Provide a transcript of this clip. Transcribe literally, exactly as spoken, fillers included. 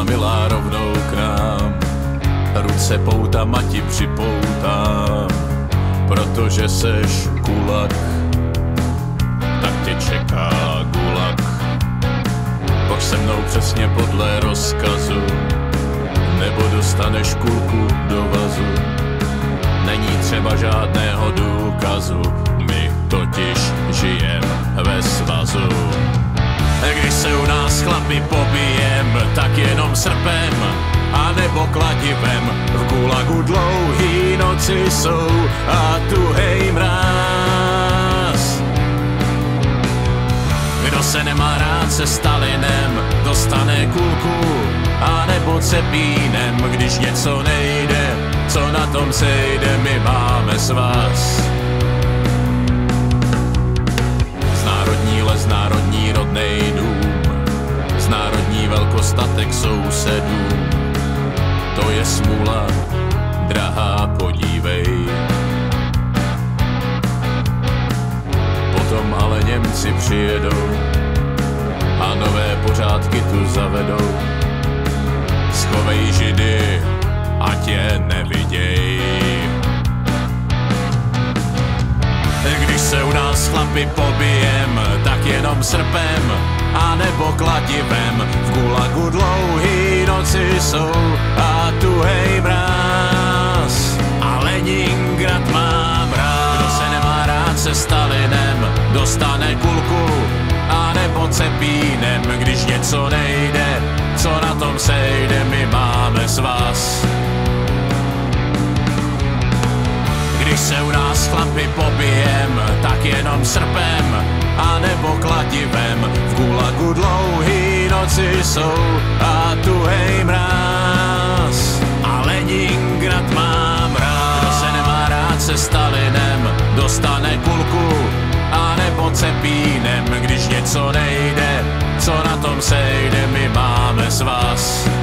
milá rovnou k nám, ruce poutama ti připoutám, protože seš kulak, tak tě čeká gulag. Pojď se mnou přesně podle rozkazu, nebo dostaneš kulku do vazu. Není třeba žádného důkazu, my totiž žijem ve svazu. Když se u nás chlapi pobijem, tak jenom srpem a nebo kladivem. V gulagu dlouhý noci jsou a tuhej mráz. Kdo se nemá rád se Stalinem, dostane kulku a nebo cepínem. Když něco nejde, co na tom sejde, my máme svaz. Z národní les, národní rodnej dům, z národní velkostatek sousedů. To je smůla, drahá, podívej. Potom ale Němci přijedou a nové pořádky tu zavedou. Schovej Židy, ať je neviděj. Když se u nás chlapi pobijem, tak jenom srpem a nebo kladivem. V gulagu dlouhý noci jsou a tuhej mráz. A Leningrad mám rád. Kdo se nemá rád se Stalinem, dostane kulku a nebo cepínem. Když něco nejde, co na tom sejde, my máme svaz. Když se u nás chlapi pobijem, tak jenom srpem a nebo kladivem. V gulagu dlouhý noci jsou a tuhej mráz. A Leningrad mám rád. Kdo se nemá rád se Stalinem, dostane kulku a nebo cepínem. Když něco nejde, co na tom sejde, my máme svaz.